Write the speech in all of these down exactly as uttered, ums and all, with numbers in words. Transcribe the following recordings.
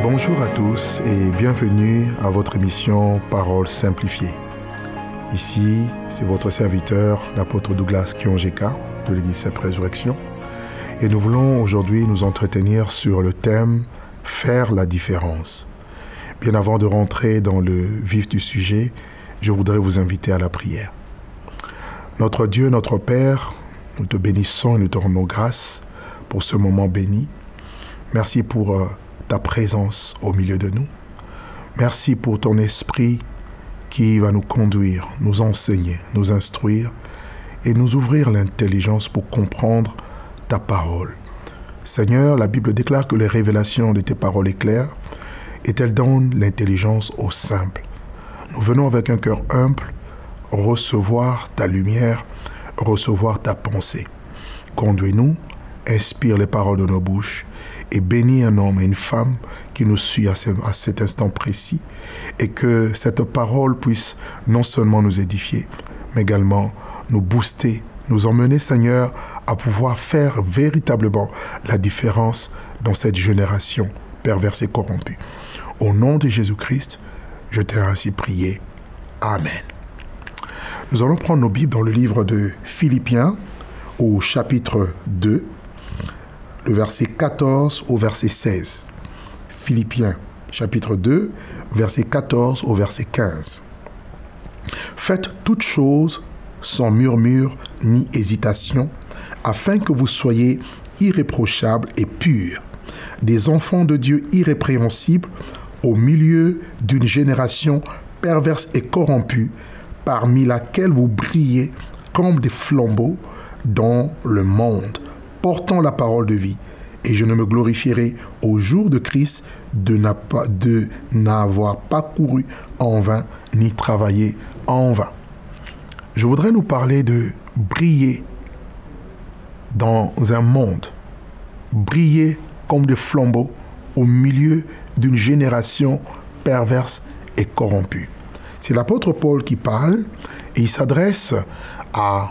Bonjour à tous et bienvenue à votre émission Paroles simplifiées. Ici, c'est votre serviteur, l'apôtre Douglas Kiongeka de l'Église Sainte Résurrection. Et nous voulons aujourd'hui nous entretenir sur le thème « Faire la différence ». Bien avant de rentrer dans le vif du sujet, je voudrais vous inviter à la prière. Notre Dieu, notre Père, nous te bénissons et nous te rendons grâce pour ce moment béni. Merci pour euh, ta présence au milieu de nous. Merci pour ton esprit qui va nous conduire, nous enseigner, nous instruire et nous ouvrir l'intelligence pour comprendre ta parole. Seigneur, la Bible déclare que les révélations de tes paroles éclairent et elles donnent l'intelligence aux simples. Nous venons avec un cœur humble recevoir ta lumière, recevoir ta pensée. Conduis-nous, inspire les paroles de nos bouches et bénis un homme et une femme qui nous suit à, ce, à cet instant précis et que cette parole puisse non seulement nous édifier, mais également nous booster, nous emmener, Seigneur, à pouvoir faire véritablement la différence dans cette génération perverse et corrompue. Au nom de Jésus-Christ, je t'ai ainsi prié. Amen. Nous allons prendre nos Bibles dans le livre de Philippiens au chapitre deux, le verset quatorze au verset seize. Philippiens, chapitre deux, verset quatorze au verset quinze. Faites toutes choses sans murmure ni hésitation, afin que vous soyez irréprochables et purs, des enfants de Dieu irrépréhensibles, au milieu d'une génération perverse et corrompue, parmi laquelle vous brillez comme des flambeaux dans le monde, portant la parole de vie, et je ne me glorifierai au jour de Christ de n'avoir pas couru en vain, ni travaillé en vain. Je voudrais nous parler de briller dans un monde, briller comme des flambeaux au milieu d'une génération perverse et corrompue. C'est l'apôtre Paul qui parle et il s'adresse à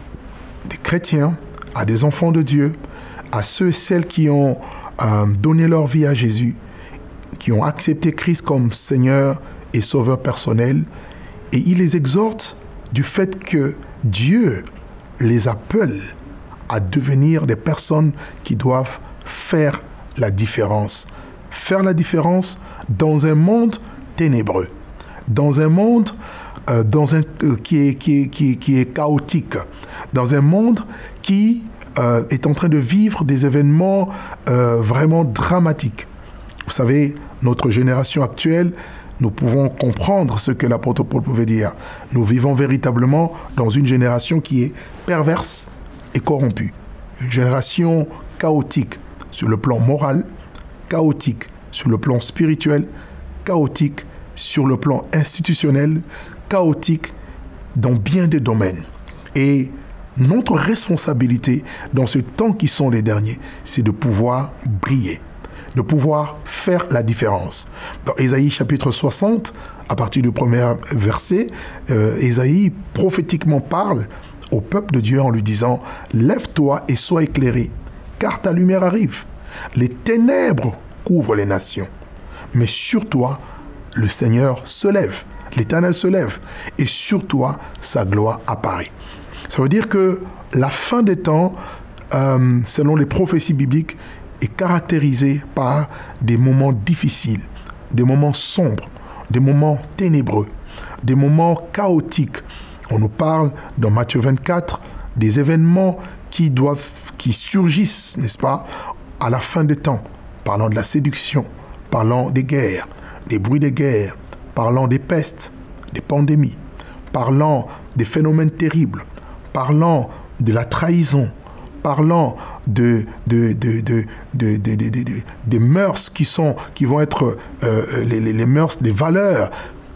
des chrétiens, à des enfants de Dieu, à ceux et celles qui ont euh, donné leur vie à Jésus, qui ont accepté Christ comme Seigneur et Sauveur personnel, et il les exhorte du fait que Dieu les appelle à devenir des personnes qui doivent faire la différence. Faire la différence dans un monde ténébreux, dans un monde euh, dans un, euh, qui, est, qui, est, qui, est, qui est chaotique, dans un monde qui euh, est en train de vivre des événements euh, vraiment dramatiques. Vous savez, notre génération actuelle, nous pouvons comprendre ce que l'apôtre Paul pouvait dire. Nous vivons véritablement dans une génération qui est perverse et corrompue. Une génération chaotique sur le plan moral, chaotique sur le plan spirituel, chaotique sur le plan institutionnel, chaotique dans bien des domaines. Et notre responsabilité dans ce temps qui sont les derniers, c'est de pouvoir briller, de pouvoir faire la différence. Dans Ésaïe chapitre soixante, à partir du premier verset, euh, Ésaïe prophétiquement parle au peuple de Dieu en lui disant « Lève-toi et sois éclairé, car ta lumière arrive. Les ténèbres couvrent les nations, mais sur toi, le Seigneur se lève, l'Éternel se lève, et sur toi, sa gloire apparaît. » Ça veut dire que la fin des temps, euh, selon les prophéties bibliques, est caractérisée par des moments difficiles, des moments sombres, des moments ténébreux, des moments chaotiques. On nous parle dans Matthieu vingt-quatre des événements qui doivent, qui surgissent, n'est-ce pas, à la fin des temps, parlant de la séduction, parlant des guerres, des bruits de guerre, parlant des pestes, des pandémies, parlant des phénomènes terribles, parlant de la trahison, parlant de, de, de, de, de, de, de, de, de, des mœurs qui, sont, qui vont être euh, les, les, les mœurs, les valeurs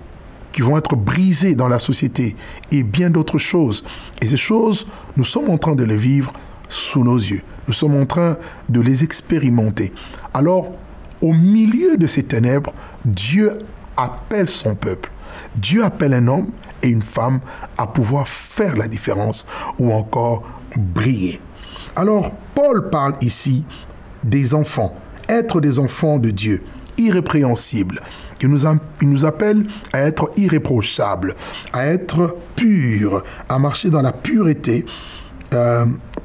qui vont être brisées dans la société et bien d'autres choses. Et ces choses, nous sommes en train de les vivre sous nos yeux. Nous sommes en train de les expérimenter. Alors, au milieu de ces ténèbres, Dieu appelle son peuple. Dieu appelle un homme et une femme à pouvoir faire la différence ou encore briller. Alors, Paul parle ici des enfants, être des enfants de Dieu, irrépréhensible. Il nous, a, il nous appelle à être irréprochables, à être purs, à marcher dans la pureté euh,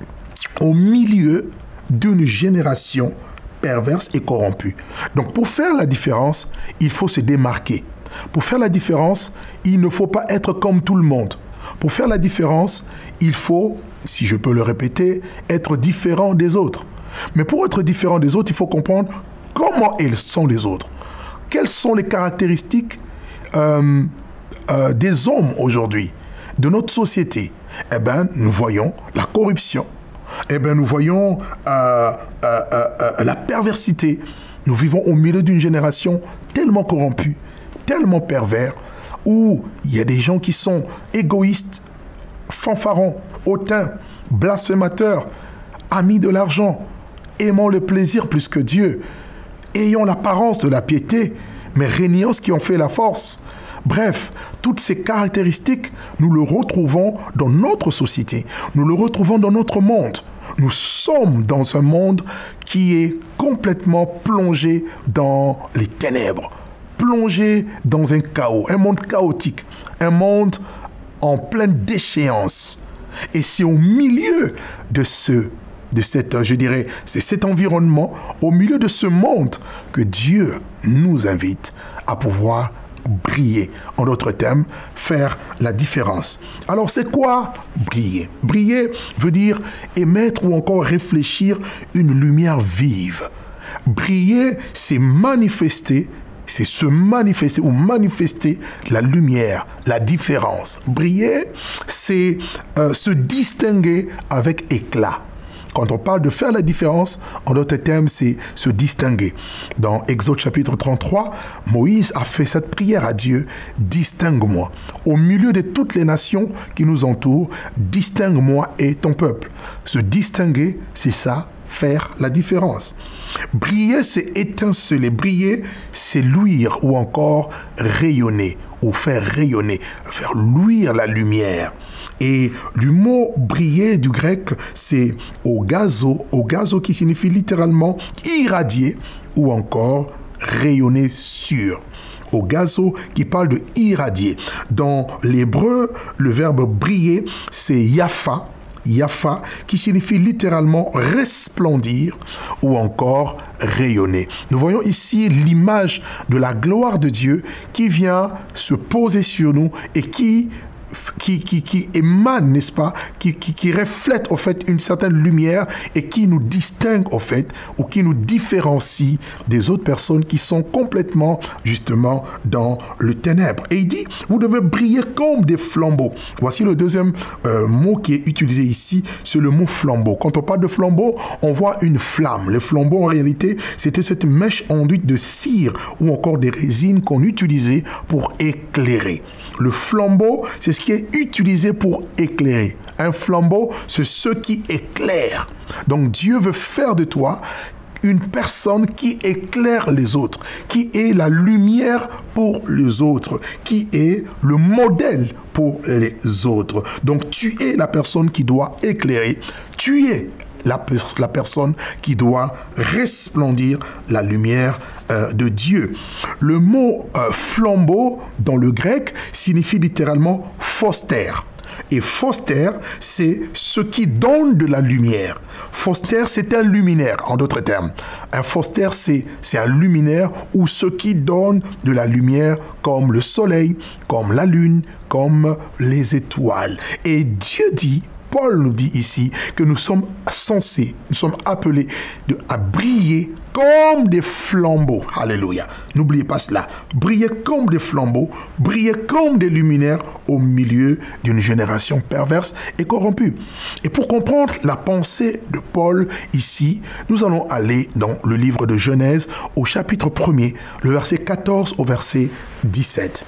au milieu d'une génération perverse et corrompue. Donc pour faire la différence, il faut se démarquer. Pour faire la différence, il ne faut pas être comme tout le monde. Pour faire la différence, il faut, si je peux le répéter, être différent des autres. Mais pour être différent des autres, il faut comprendre comment ils sont les autres. Quelles sont les caractéristiques euh, euh, des hommes aujourd'hui, de notre société? Eh bien, nous voyons la corruption. Eh bien, nous voyons euh, euh, euh, la perversité. Nous vivons au milieu d'une génération tellement corrompue, tellement pervers, où il y a des gens qui sont égoïstes, fanfarons, hautains, blasphémateurs, amis de l'argent, aimant le plaisir plus que Dieu, ayant l'apparence de la piété, mais régnant ce qui en fait la force. Bref, toutes ces caractéristiques, nous le retrouvons dans notre société, nous le retrouvons dans notre monde. Nous sommes dans un monde qui est complètement plongé dans les ténèbres, plongé dans un chaos, un monde chaotique, un monde en pleine déchéance. Et c'est au milieu de ce de cette, je dirais, c'est cet environnement, au milieu de ce monde, que Dieu nous invite à pouvoir briller. En d'autres termes, faire la différence. Alors, c'est quoi briller? Briller veut dire émettre ou encore réfléchir une lumière vive. Briller, c'est manifester, c'est se manifester ou manifester la lumière, la différence. Briller, c'est euh, se distinguer avec éclat. Quand on parle de faire la différence, en d'autres termes, c'est se distinguer. Dans Exode chapitre trente-trois, Moïse a fait cette prière à Dieu, « Distingue-moi. Au milieu de toutes les nations qui nous entourent, distingue-moi et ton peuple. » Se distinguer, c'est ça, faire la différence. Briller, c'est étinceler. Briller, c'est luire ou encore rayonner ou faire rayonner, faire luire la lumière. Et le mot briller du grec, c'est ogazo, ogazo qui signifie littéralement irradier ou encore rayonner sur. Ogazo qui parle de irradier. Dans l'hébreu, le verbe briller, c'est yafa, yafa qui signifie littéralement resplendir ou encore rayonner. Nous voyons ici l'image de la gloire de Dieu qui vient se poser sur nous et qui Qui, qui, qui émane, n'est-ce pas, qui, qui, qui reflète au fait une certaine lumière et qui nous distingue au fait ou qui nous différencie des autres personnes qui sont complètement justement dans le ténèbre. Et il dit, vous devez briller comme des flambeaux. Voici le deuxième euh, mot qui est utilisé ici, c'est le mot flambeau. Quand on parle de flambeau, on voit une flamme. Le flambeau en réalité, c'était cette mèche enduite de cire ou encore des résines qu'on utilisait pour éclairer. Le flambeau, c'est ce qui est utilisé pour éclairer. Un flambeau, c'est ce qui éclaire. Donc Dieu veut faire de toi une personne qui éclaire les autres, qui est la lumière pour les autres, qui est le modèle pour les autres. Donc tu es la personne qui doit éclairer, tu es La, la personne qui doit resplendir la lumière euh, de Dieu. Le mot euh, flambeau dans le grec signifie littéralement phosphère. Et phosphère, c'est ce qui donne de la lumière. Phosphère, c'est un luminaire, en d'autres termes. Un phosphère, c'est, c'est un luminaire ou ce qui donne de la lumière comme le soleil, comme la lune, comme les étoiles. Et Dieu dit, Paul nous dit ici que nous sommes censés, nous sommes appelés de, à briller comme des flambeaux. Alléluia. N'oubliez pas cela. Briller comme des flambeaux, briller comme des luminaires au milieu d'une génération perverse et corrompue. Et pour comprendre la pensée de Paul ici, nous allons aller dans le livre de Genèse au chapitre premier, le verset quatorze au verset dix-sept.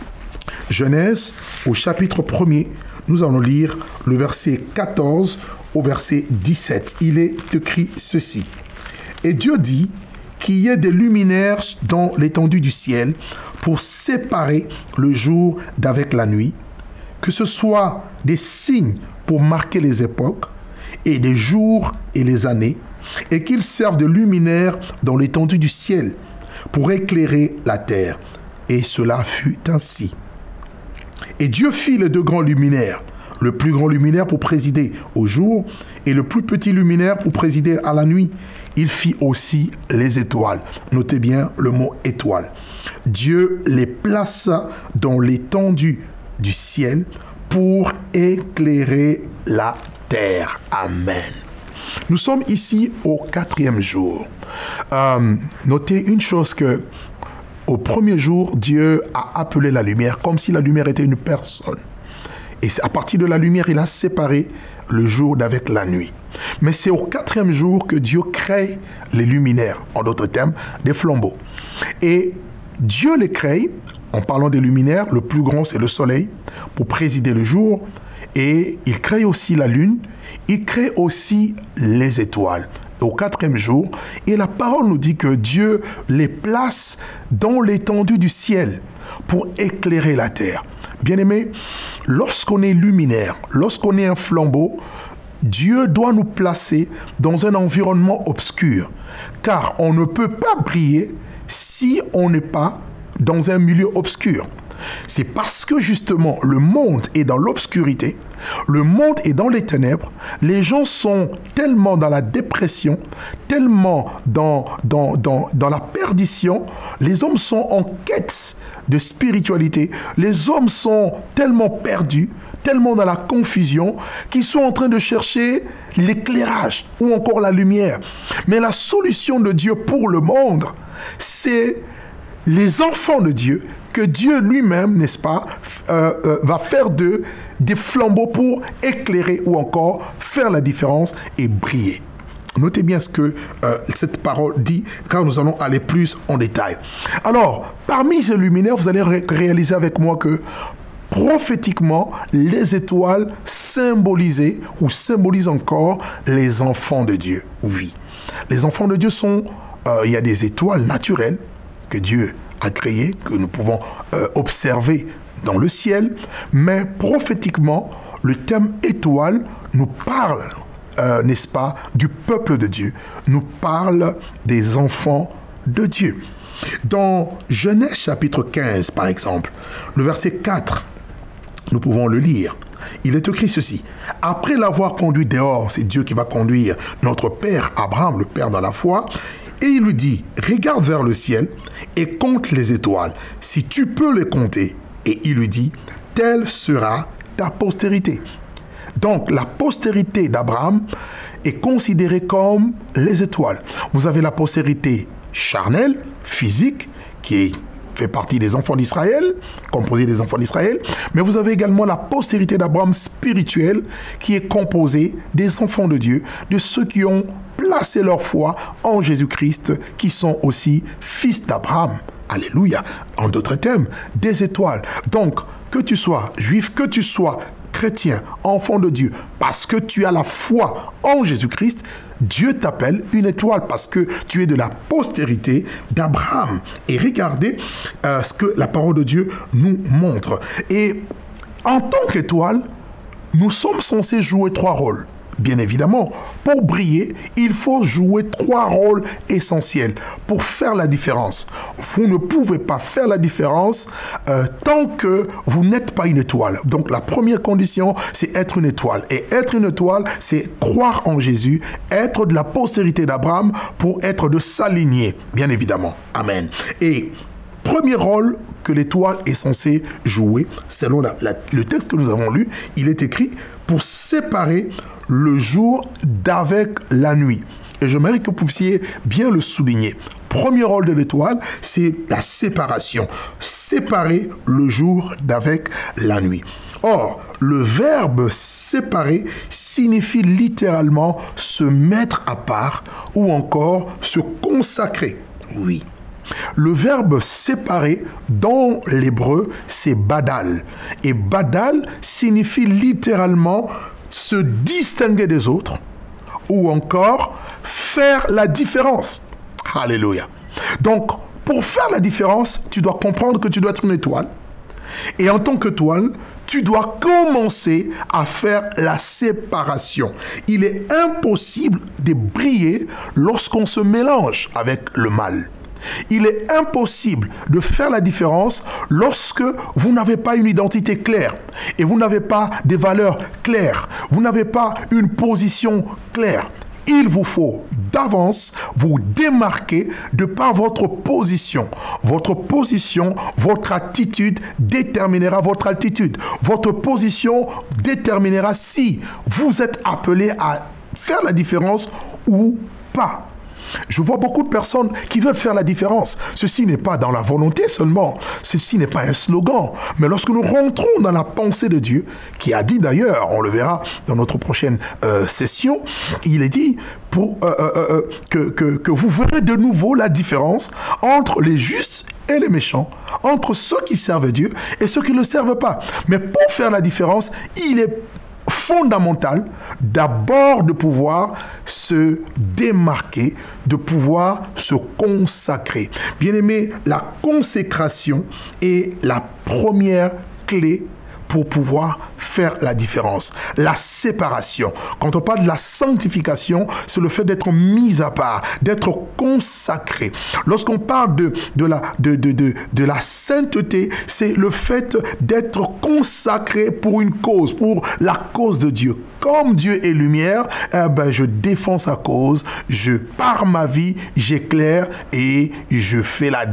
Genèse au chapitre premier, nous allons lire le verset quatorze au verset dix-sept. Il est écrit ceci. Et Dieu dit qu'il y ait des luminaires dans l'étendue du ciel pour séparer le jour d'avec la nuit, que ce soit des signes pour marquer les époques et les jours et les années, et qu'ils servent de luminaires dans l'étendue du ciel, pour éclairer la terre. Et cela fut ainsi. Et Dieu fit les deux grands luminaires, le plus grand luminaire pour présider au jour et le plus petit luminaire pour présider à la nuit. Il fit aussi les étoiles. Notez bien le mot étoile. Dieu les plaça dans l'étendue du ciel pour éclairer la terre. Amen. Nous sommes ici au quatrième jour. Euh, notez une chose que au premier jour, Dieu a appelé la lumière comme si la lumière était une personne. Et à partir de la lumière, il a séparé le jour d'avec la nuit. Mais c'est au quatrième jour que Dieu crée les luminaires, en d'autres termes, des flambeaux. Et Dieu les crée, en parlant des luminaires, le plus grand c'est le soleil, pour présider le jour. Et il crée aussi la lune, il crée aussi les étoiles. Au quatrième jour, et la parole nous dit que Dieu les place dans l'étendue du ciel pour éclairer la terre. Bien-aimés, lorsqu'on est luminaire, lorsqu'on est un flambeau, Dieu doit nous placer dans un environnement obscur, car on ne peut pas briller si on n'est pas dans un milieu obscur. C'est parce que justement le monde est dans l'obscurité, le monde est dans les ténèbres, les gens sont tellement dans la dépression, tellement dans, dans, dans, dans la perdition, les hommes sont en quête de spiritualité, les hommes sont tellement perdus, tellement dans la confusion, qu'ils sont en train de chercher l'éclairage ou encore la lumière. Mais la solution de Dieu pour le monde, c'est les enfants de Dieu, que Dieu lui-même, n'est-ce pas, euh, euh, va faire d'eux des flambeaux pour éclairer ou encore faire la différence et briller. Notez bien ce que euh, cette parole dit, car nous allons aller plus en détail. Alors, parmi ces luminaires, vous allez ré réaliser avec moi que prophétiquement, les étoiles symbolisaient ou symbolisent encore les enfants de Dieu. Oui, les enfants de Dieu sont, euh, il y a des étoiles naturelles que Dieu a créées, que nous pouvons euh, observer dans le ciel, mais prophétiquement, le terme étoile nous parle, euh, n'est-ce pas, du peuple de Dieu, nous parle des enfants de Dieu. Dans Genèse chapitre quinze, par exemple, le verset quatre, nous pouvons le lire. Il est écrit ceci: après l'avoir conduit dehors, c'est Dieu qui va conduire notre père Abraham, le père dans la foi, et il lui dit, regarde vers le ciel et compte les étoiles, si tu peux les compter. Et il lui dit, telle sera ta postérité. Donc la postérité d'Abraham est considérée comme les étoiles. Vous avez la postérité charnelle, physique, qui est fait partie des enfants d'Israël, composée des enfants d'Israël, mais vous avez également la postérité d'Abraham spirituelle, qui est composée des enfants de Dieu, de ceux qui ont placé leur foi en Jésus-Christ, qui sont aussi fils d'Abraham. Alléluia. En d'autres termes, des étoiles. Donc, que tu sois juif, que tu sois chrétien, enfant de Dieu, parce que tu as la foi en Jésus-Christ, Dieu t'appelle une étoile parce que tu es de la postérité d'Abraham. Et regardez euh, ce que la parole de Dieu nous montre. Et en tant qu'étoile, nous sommes censés jouer trois rôles. Bien évidemment, pour briller, il faut jouer trois rôles essentiels pour faire la différence. Vous ne pouvez pas faire la différence euh, tant que vous n'êtes pas une étoile. Donc la première condition, c'est être une étoile. Et être une étoile, c'est croire en Jésus, être de la postérité d'Abraham pour être de sa lignée, bien évidemment. Amen. Et premier rôle que l'étoile est censée jouer, selon la, la, le texte que nous avons lu, il est écrit pour séparer le jour d'avec la nuit. Et j'aimerais que vous puissiez bien le souligner. Premier rôle de l'étoile, c'est la séparation. Séparer le jour d'avec la nuit. Or, le verbe séparer signifie littéralement se mettre à part ou encore se consacrer. Oui. Le verbe séparer dans l'hébreu, c'est badal. Et badal signifie littéralement se distinguer des autres ou encore faire la différence. Alléluia. Donc, pour faire la différence, tu dois comprendre que tu dois être une étoile. Et en tant qu'étoile, tu dois commencer à faire la séparation. Il est impossible de briller lorsqu'on se mélange avec le mal. Il est impossible de faire la différence lorsque vous n'avez pas une identité claire et vous n'avez pas des valeurs claires, vous n'avez pas une position claire. Il vous faut d'avance vous démarquer de par votre position. Votre position, votre attitude déterminera votre altitude. Votre position déterminera si vous êtes appelé à faire la différence ou pas. Je vois beaucoup de personnes qui veulent faire la différence. Ceci n'est pas dans la volonté seulement. Ceci n'est pas un slogan. Mais lorsque nous rentrons dans la pensée de Dieu, qui a dit d'ailleurs, on le verra dans notre prochaine euh, session, il est dit pour, euh, euh, euh, que, que, que vous verrez de nouveau la différence entre les justes et les méchants, entre ceux qui servent Dieu et ceux qui ne le servent pas. Mais pour faire la différence, il est fondamental d'abord de pouvoir se démarquer, de pouvoir se consacrer. Bien-aimé, la consécration est la première clé pour pouvoir faire la différence. La séparation. Quand on parle de la sanctification, c'est le fait d'être mis à part, d'être consacré. Lorsqu'on parle de, de, la, de, de, de, de la sainteté, c'est le fait d'être consacré pour une cause, pour la cause de Dieu. Comme Dieu est lumière, eh ben, je défends sa cause, je pars ma vie, j'éclaire et je fais la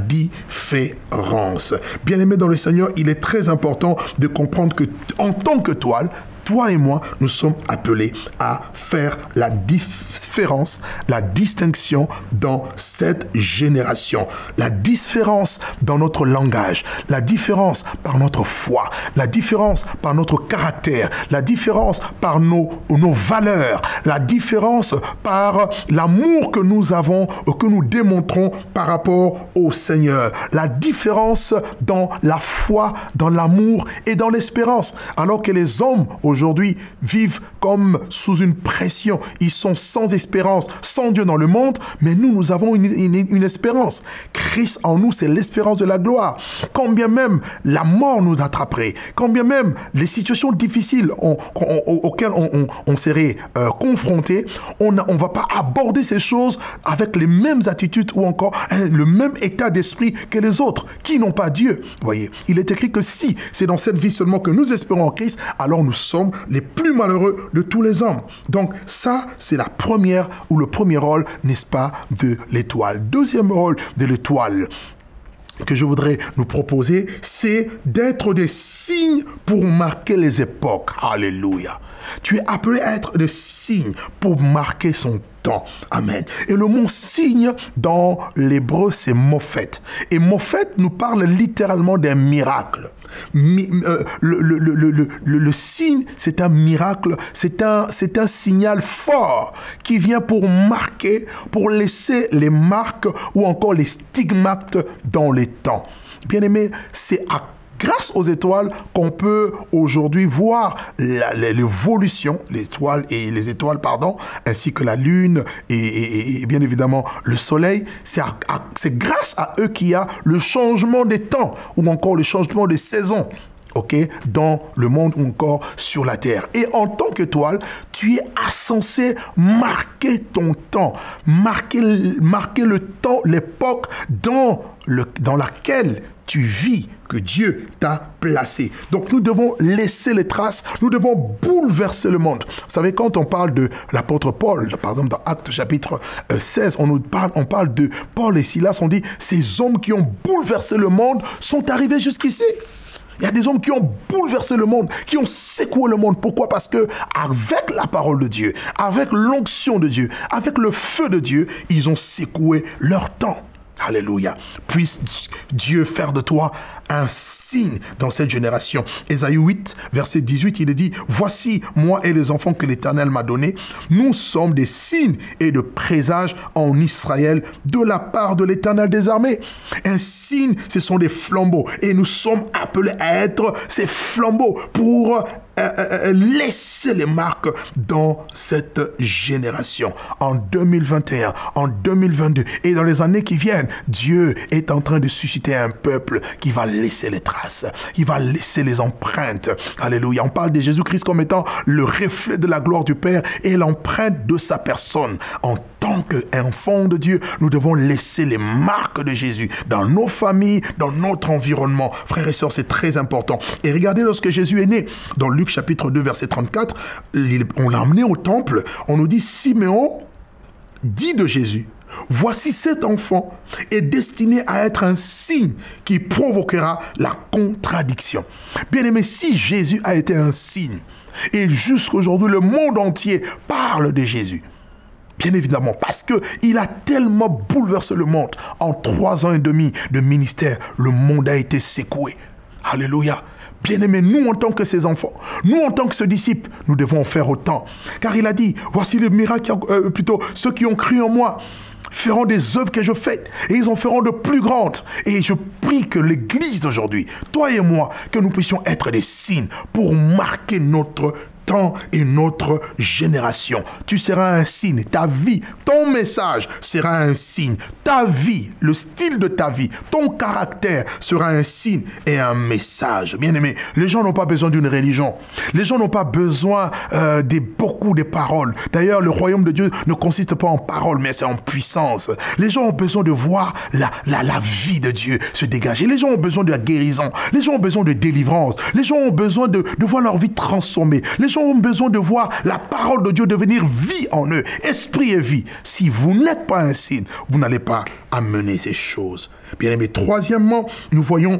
différence. Bien-aimé dans le Seigneur, il est très important de comprendre que en tant que toile, toi et moi, nous sommes appelés à faire la différence, la distinction dans cette génération. La différence dans notre langage, la différence par notre foi, la différence par notre caractère, la différence par nos, nos valeurs, la différence par l'amour que nous avons, que nous démontrons par rapport au Seigneur. La différence dans la foi, dans l'amour et dans l'espérance. Alors que les hommes, aujourd'hui, vivent comme sous une pression. Ils sont sans espérance, sans Dieu dans le monde, mais nous, nous avons une, une, une espérance. Christ en nous, c'est l'espérance de la gloire. Quand bien même la mort nous attraperait, quand bien même les situations difficiles on, on, on, auxquelles on, on, on serait euh, confronté, on ne va pas aborder ces choses avec les mêmes attitudes ou encore hein, le même état d'esprit que les autres qui n'ont pas Dieu. Voyez, il est écrit que si c'est dans cette vie seulement que nous espérons en Christ, alors nous sommes les plus malheureux de tous les hommes. Donc ça, c'est la première ou le premier rôle, n'est-ce pas, de l'étoile. Deuxième rôle de l'étoile que je voudrais nous proposer, c'est d'être des signes pour marquer les époques. Alléluia. Tu es appelé à être des signes pour marquer son temps. Amen. Et le mot signe dans l'hébreu, c'est mophet. Et mophet nous parle littéralement d'un miracle. Mi, euh, le, le, le, le, le, le signe, c'est un miracle, c'est un, c'est un signal fort qui vient pour marquer, pour laisser les marques ou encore les stigmates dans les temps. Bien aimé, c'est à grâce aux étoiles qu'on peut aujourd'hui voir l'évolution, les étoiles et les étoiles, pardon, ainsi que la lune et, et, et bien évidemment le soleil. C'est grâce à eux qu'il y a le changement des temps ou encore le changement des saisons. Ok, dans le monde ou encore sur la terre. Et en tant qu'étoile, tu es censé marquer ton temps, marquer, marquer le temps, l'époque dans, le, dans laquelle tu vis, que Dieu t'a placé. Donc nous devons laisser les traces, nous devons bouleverser le monde. Vous savez, quand on parle de l'apôtre Paul, par exemple dans Actes chapitre seize, on nous parle, on parle de Paul et Silas, on dit, ces hommes qui ont bouleversé le monde sont arrivés jusqu'ici. Il y a des hommes qui ont bouleversé le monde, qui ont secoué le monde. Pourquoi? Parce que avec la parole de Dieu, avec l'onction de Dieu, avec le feu de Dieu, ils ont secoué leur temps. Alléluia. Puisse Dieu faire de toi un signe dans cette génération. Ésaïe huit, verset dix-huit, il est dit, « Voici, moi et les enfants que l'Éternel m'a donnés, nous sommes des signes et de présages en Israël de la part de l'Éternel des armées. » Un signe, ce sont des flambeaux. Et nous sommes appelés à être ces flambeaux pour Euh, euh, laisser les marques dans cette génération. En deux mille vingt et un, en deux mille vingt-deux et dans les années qui viennent, Dieu est en train de susciter un peuple qui va laisser les traces, il va laisser les empreintes. Alléluia. On parle de Jésus-Christ comme étant le reflet de la gloire du Père et l'empreinte de sa personne. En tant qu'enfants de Dieu, nous devons laisser les marques de Jésus dans nos familles, dans notre environnement. Frères et sœurs, c'est très important. Et regardez, lorsque Jésus est né, dans Luc chapitre deux, verset trente-quatre, on l'a emmené au temple, on nous dit, Siméon dit de Jésus, voici cet enfant est destiné à être un signe qui provoquera la contradiction. Bien aimé, si Jésus a été un signe, et jusqu'aujourd'hui le monde entier parle de Jésus, bien évidemment, parce qu'il a tellement bouleversé le monde. En trois ans et demi de ministère, le monde a été secoué. Alléluia. Bien-aimés, nous en tant que ses enfants, nous en tant que ses disciples, nous devons faire autant. Car il a dit, voici le miracle, euh, plutôt ceux qui ont cru en moi feront des œuvres que je fais et ils en feront de plus grandes. Et je prie que l'Église d'aujourd'hui, toi et moi, que nous puissions être des signes pour marquer notre temps et notre génération. Tu seras un signe, ta vie, ton message sera un signe, ta vie, le style de ta vie, ton caractère sera un signe et un message. Bien aimé, les gens n'ont pas besoin d'une religion, les gens n'ont pas besoin euh, de beaucoup de paroles. D'ailleurs, le royaume de Dieu ne consiste pas en paroles, mais c'est en puissance. Les gens ont besoin de voir la, la, la vie de Dieu se dégager. Les gens ont besoin de la guérison, les gens ont besoin de délivrance, les gens ont besoin de, de voir leur vie transformée. Les gens ont besoin de voir la parole de Dieu devenir vie en eux, esprit et vie. Si vous n'êtes pas un signe, vous n'allez pas amener ces choses. Bien aimé, troisièmement, nous voyons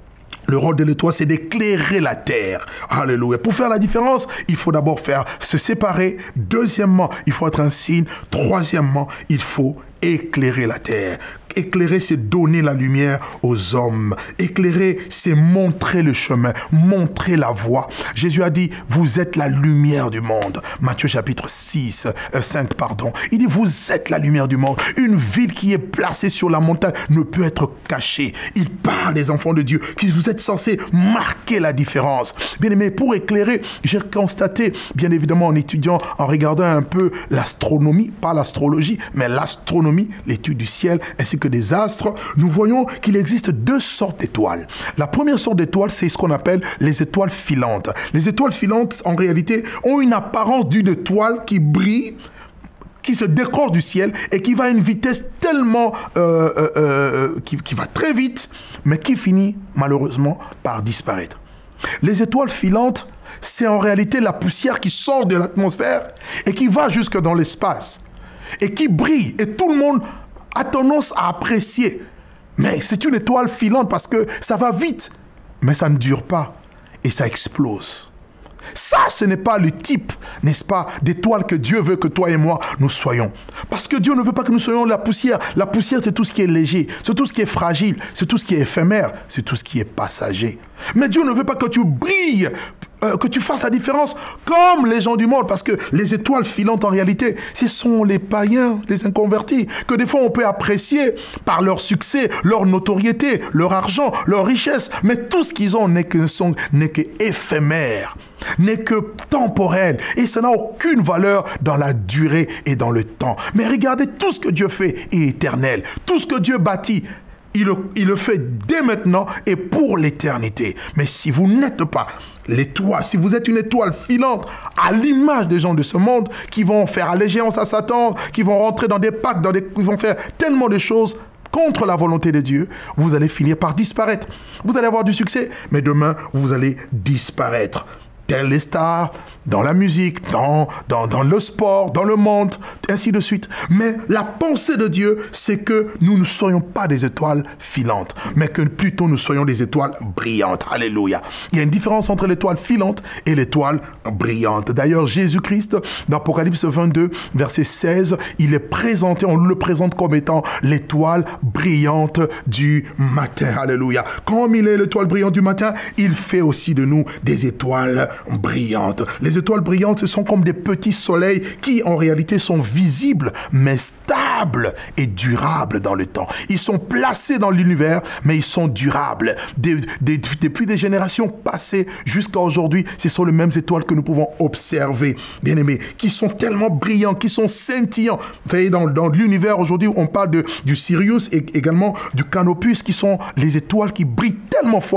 le rôle de l'étoile, c'est d'éclairer la terre. Alléluia. Pour faire la différence, il faut d'abord faire se séparer. Deuxièmement, il faut être un signe. Troisièmement, il faut éclairer la terre. Éclairer, c'est donner la lumière aux hommes. Éclairer, c'est montrer le chemin, montrer la voie. Jésus a dit, vous êtes la lumière du monde. Matthieu chapitre six, euh, cinq, pardon. Il dit, vous êtes la lumière du monde. Une ville qui est placée sur la montagne ne peut être cachée. Il parle des enfants de Dieu, qui vous êtes censés marquer la différence. Bien aimé, pour éclairer, j'ai constaté, bien évidemment en étudiant, en regardant un peu l'astronomie, pas l'astrologie, mais l'astronomie, l'étude du ciel, ainsi que des astres, nous voyons qu'il existe deux sortes d'étoiles. La première sorte d'étoiles, c'est ce qu'on appelle les étoiles filantes. Les étoiles filantes, en réalité, ont une apparence d'une étoile qui brille, qui se décroche du ciel et qui va à une vitesse tellement... Euh, euh, euh, qui, qui va très vite, mais qui finit malheureusement par disparaître. Les étoiles filantes, c'est en réalité la poussière qui sort de l'atmosphère et qui va jusque dans l'espace et qui brille et tout le monde a tendance à apprécier. Mais c'est une étoile filante parce que ça va vite, mais ça ne dure pas et ça explose. Ça, ce n'est pas le type, n'est-ce pas, d'étoile que Dieu veut que toi et moi, nous soyons. Parce que Dieu ne veut pas que nous soyons la poussière. La poussière, c'est tout ce qui est léger, c'est tout ce qui est fragile, c'est tout ce qui est éphémère, c'est tout ce qui est passager. Mais Dieu ne veut pas que tu brilles, euh, que tu fasses la différence comme les gens du monde. Parce que les étoiles filantes, en réalité, ce sont les païens, les inconvertis, que des fois on peut apprécier par leur succès, leur notoriété, leur argent, leur richesse. Mais tout ce qu'ils ont n'est que, sont, n'est que éphémère, n'est que temporel et ça n'a aucune valeur dans la durée et dans le temps. Mais regardez, tout ce que Dieu fait est éternel. Tout ce que Dieu bâtit, il le, il le fait dès maintenant et pour l'éternité. Mais si vous n'êtes pas l'étoile, si vous êtes une étoile filante à l'image des gens de ce monde qui vont faire allégeance à Satan, qui vont rentrer dans des pactes, dans des, qui vont faire tellement de choses contre la volonté de Dieu, vous allez finir par disparaître. Vous allez avoir du succès, mais demain, vous allez disparaître. Telles les stars, dans la musique, dans, dans, dans le sport, dans le monde, ainsi de suite. Mais la pensée de Dieu, c'est que nous ne soyons pas des étoiles filantes, mais que plutôt nous soyons des étoiles brillantes. Alléluia. Il y a une différence entre l'étoile filante et l'étoile brillante. D'ailleurs, Jésus-Christ, dans Apocalypse vingt-deux, verset seize, il est présenté, on le présente comme étant l'étoile brillante du matin. Alléluia. Comme il est l'étoile brillante du matin, il fait aussi de nous des étoiles brillantes. Les étoiles brillantes, ce sont comme des petits soleils qui, en réalité, sont visibles, mais stables et durables dans le temps. Ils sont placés dans l'univers, mais ils sont durables. Des, des, depuis des générations passées jusqu'à aujourd'hui, ce sont les mêmes étoiles que nous pouvons observer, bien aimés, qui sont tellement brillants, qui sont scintillants. Vous voyez, dans, dans l'univers aujourd'hui, on parle de, du Sirius et également du Canopus, qui sont les étoiles qui brillent tellement fort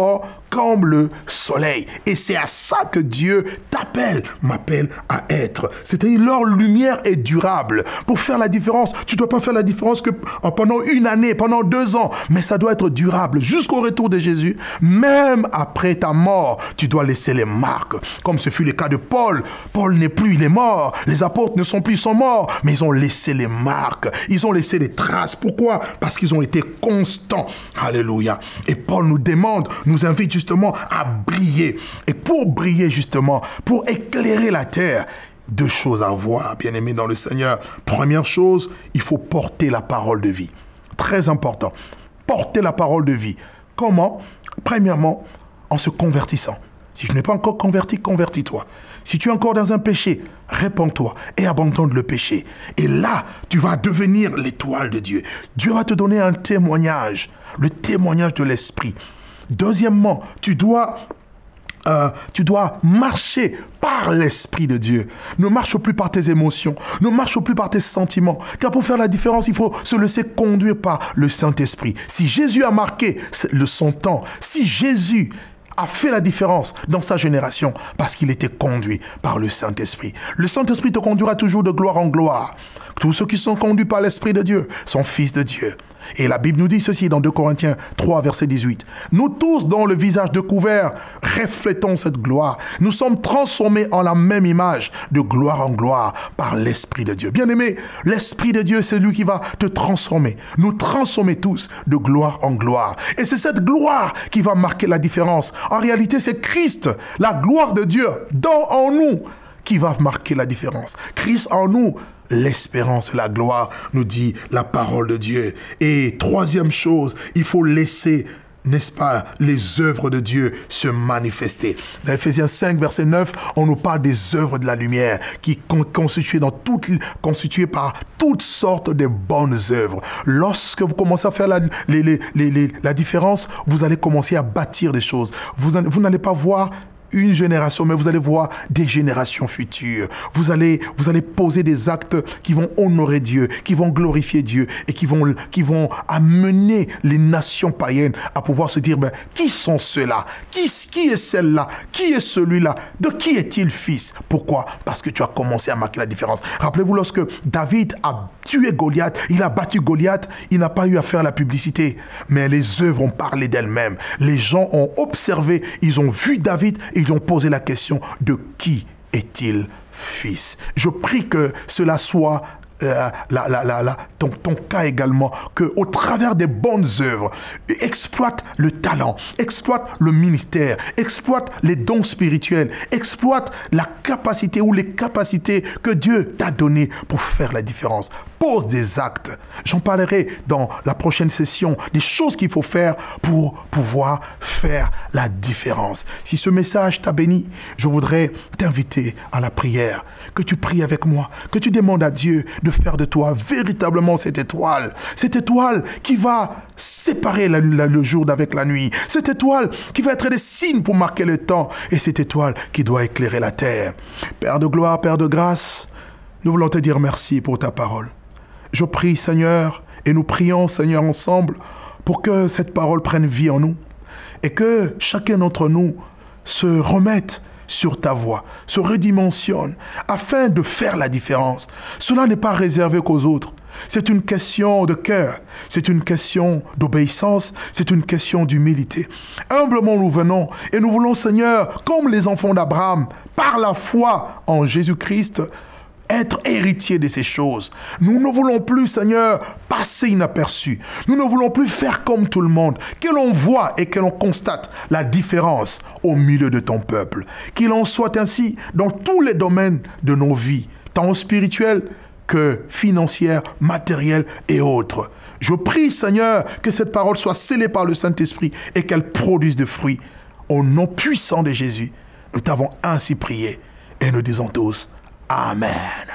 comme le soleil. Et c'est à ça que Dieu t'appelle, m'appelle à être. C'est-à-dire leur lumière est durable. Pour faire la différence, tu ne dois pas faire la différence que pendant une année, pendant deux ans, mais ça doit être durable jusqu'au retour de Jésus. Même après ta mort, tu dois laisser les marques. Comme ce fut le cas de Paul. Paul n'est plus, il est mort. Les apôtres ne sont plus, ils sont morts. Mais ils ont laissé les marques. Ils ont laissé les traces. Pourquoi? Parce qu'ils ont été constants. Alléluia. Et Paul nous demande, nous invite justement à briller. Et pour briller justement, pour éclairer la terre, deux choses à voir, bien-aimés dans le Seigneur. Première chose, il faut porter la parole de vie. Très important. Porter la parole de vie. Comment? Premièrement, en se convertissant. Si tu n'es pas encore converti, convertis-toi. Si tu es encore dans un péché, répands-toi et abandonne le péché. Et là, tu vas devenir l'étoile de Dieu. Dieu va te donner un témoignage, le témoignage de l'Esprit. Deuxièmement, tu dois, euh, tu dois marcher par l'Esprit de Dieu. Ne marche plus par tes émotions, ne marche plus par tes sentiments. Car pour faire la différence, il faut se laisser conduire par le Saint-Esprit. Si Jésus a marqué le son temps, si Jésus a fait la différence dans sa génération parce qu'il était conduit par le Saint-Esprit. Le Saint-Esprit te conduira toujours de gloire en gloire. Tous ceux qui sont conduits par l'Esprit de Dieu sont fils de Dieu. Et la Bible nous dit ceci dans deux Corinthiens trois, verset dix-huit. Nous tous, dont le visage découvert, reflétons cette gloire. Nous sommes transformés en la même image, de gloire en gloire, par l'Esprit de Dieu. Bien-aimé, l'Esprit de Dieu, c'est lui qui va te transformer. Nous transformer tous de gloire en gloire. Et c'est cette gloire qui va marquer la différence. En réalité, c'est Christ, la gloire de Dieu, dans en nous, qui va marquer la différence. Christ en nous, l'espérance, la gloire, nous dit la parole de Dieu. Et troisième chose, il faut laisser, n'est-ce pas, les œuvres de Dieu se manifester. Dans Ephésiens cinq, verset neuf, on nous parle des œuvres de la lumière qui sont constituées, dans toutes, constituées par toutes sortes de bonnes œuvres. Lorsque vous commencez à faire la, les, les, les, les, la différence, vous allez commencer à bâtir des choses. Vous, vous n'allez pas voir une génération, mais vous allez voir des générations futures. Vous allez, vous allez poser des actes qui vont honorer Dieu, qui vont glorifier Dieu et qui vont, qui vont amener les nations païennes à pouvoir se dire, ben, qui sont ceux-là? Qui, qui est celle-là? Qui est celui-là? De qui est-il fils? Pourquoi? Parce que tu as commencé à marquer la différence. Rappelez-vous, lorsque David a tué Goliath, il a battu Goliath, il n'a pas eu à faire la publicité, mais les œuvres ont parlé d'elles-mêmes. Les gens ont observé, ils ont vu David, ils ont posé la question de qui est-il fils? Je prie que cela soit euh, la, la, la, la, ton, ton cas également, qu'au travers des bonnes œuvres, exploite le talent, exploite le ministère, exploite les dons spirituels, exploite la capacité ou les capacités que Dieu t'a données pour faire la différence. Pose des actes. J'en parlerai dans la prochaine session, des choses qu'il faut faire pour pouvoir faire la différence. Si ce message t'a béni, je voudrais t'inviter à la prière, que tu pries avec moi, que tu demandes à Dieu de faire de toi véritablement cette étoile, cette étoile qui va séparer la, la, le jour d'avec la nuit, cette étoile qui va être des signes pour marquer le temps, et cette étoile qui doit éclairer la terre. Père de gloire, Père de grâce, nous voulons te dire merci pour ta parole. Je prie, Seigneur, et nous prions, Seigneur, ensemble, pour que cette parole prenne vie en nous et que chacun d'entre nous se remette sur ta voie, se redimensionne, afin de faire la différence. Cela n'est pas réservé qu'aux autres. C'est une question de cœur, c'est une question d'obéissance, c'est une question d'humilité. Humblement nous venons et nous voulons, Seigneur, comme les enfants d'Abraham, par la foi en Jésus-Christ, être héritier de ces choses. Nous ne voulons plus, Seigneur, passer inaperçu. Nous ne voulons plus faire comme tout le monde. Que l'on voit et que l'on constate la différence au milieu de ton peuple. Qu'il en soit ainsi dans tous les domaines de nos vies, tant spirituels que financières, matérielles et autres. Je prie, Seigneur, que cette parole soit scellée par le Saint-Esprit et qu'elle produise des fruits. Au nom puissant de Jésus, nous t'avons ainsi prié et nous disons tous Amen.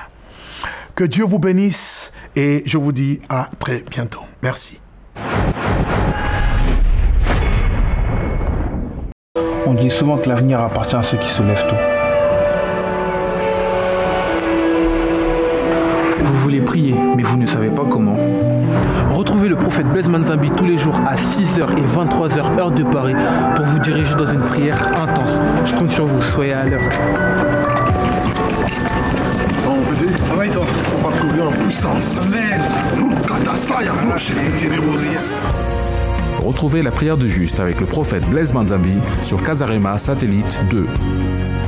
Que Dieu vous bénisse et je vous dis à très bientôt. Merci. On dit souvent que l'avenir appartient à ceux qui se lèvent tôt. Vous voulez prier, mais vous ne savez pas comment. Retrouvez le prophète Blaise Manzambi tous les jours à six heures et vingt-trois heures heure de Paris pour vous diriger dans une prière intense. Je compte sur vous, soyez à l'heure. Bon, petit, Ça va et toi? on va trouver en puissance. Amen. Retrouvez la prière de juste avec le prophète Blaise Manzambi sur Casarema Satellite deux.